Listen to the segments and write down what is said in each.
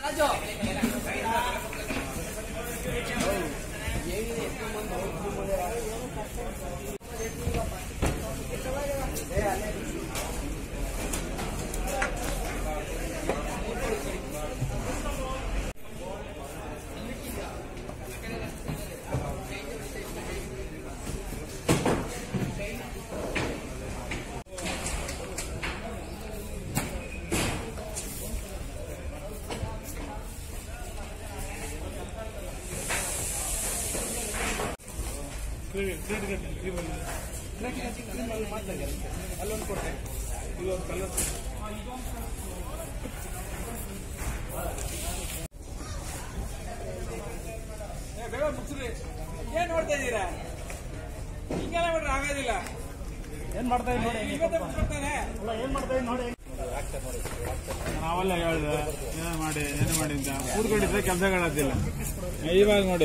ಅಲ್ಲೊಂದು ಕೊಟ್ಟೆ ಇಲ್ಲೊಂದು ಕಲರ್ ಬೇಗ ಮುಗಿಸ್ರಿ. ಏನ್ ನೋಡ್ತಾ ಇದ್ದೀರಾ? ಹಿಂಗೆಲ್ಲ ಬಿಟ್ರೆ ಆಗೋದಿಲ್ಲ. ಏನ್ ಮಾಡ್ತಾ ಇದ್ದೀನಿ ಏನ್ ಮಾಡ್ತಾ ಇದ್ದೀನಿ ನೋಡಿ. ನಾವೆಲ್ಲ ಹೇಳಿದೆ ಏನೇ ಮಾಡಿ ಅಂತ ಕೂತ್ಕೊಂಡಿದ್ರೆ ಕೆಲಸಗಳಾದಿಲ್ಲ. ಇವಾಗ ನೋಡಿ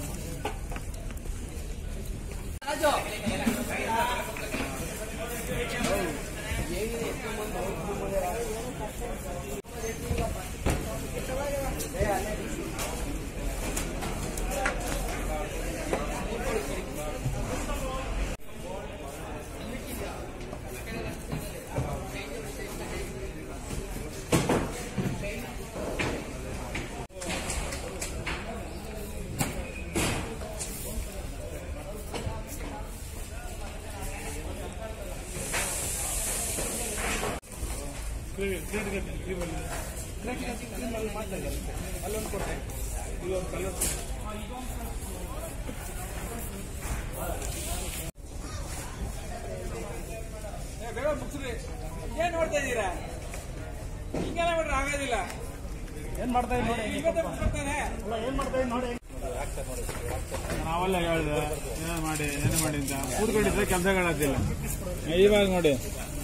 ಅಲ್ಲೊಂದು ಕೊಟ್ಟೆ ಇಲ್ಲೊಂದು ಕಲರ್ ಬೇಗ ಮುಗಿಸ್ರಿ. ಏನ್ ನೋಡ್ತಾ ಇದ್ದೀರಾ? ಹಿಂಗೆಲ್ಲ ಬಿಟ್ರೆ ಆಗೋದಿಲ್ಲ. ಏನ್ ಮಾಡ್ತಾ ಇದ್ದೀನಿ ಏನ್ ಮಾಡ್ತಾ ಇದ್ದೀನಿ ನೋಡಿ. ನಾವೆಲ್ಲ ಹೇಳಿದೆ ಏನೇ ಮಾಡಿ ಅಂತ ಕೂತ್ಕೊಂಡಿದ್ರೆ ಕೆಲಸಗಳಾದಿಲ್ಲ. ಇವಾಗ ನೋಡಿ